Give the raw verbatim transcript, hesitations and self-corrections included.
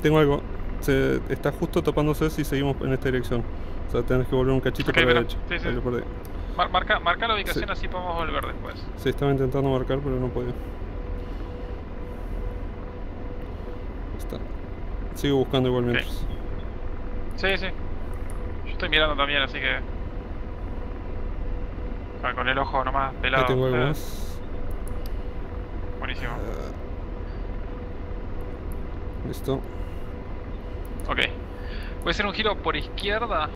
tengo algo. Se está justo topándose si seguimos en esta dirección. O sea, tenés que volver un cachito Okay, para la pero, derecha. sí, sí. Ahí lo perdí. Mar marca, marca la ubicación Sí. así podemos volver después. Sí, estaba intentando marcar, pero no podía. Está. Sigo buscando igual Okay. mientras. Sí, sí. Yo estoy mirando también, así que... Ah, con el ojo nomás pelado. Ahí tengo algo Eh, más. Buenísimo. Listo. Ok. Voy a hacer un giro por izquierda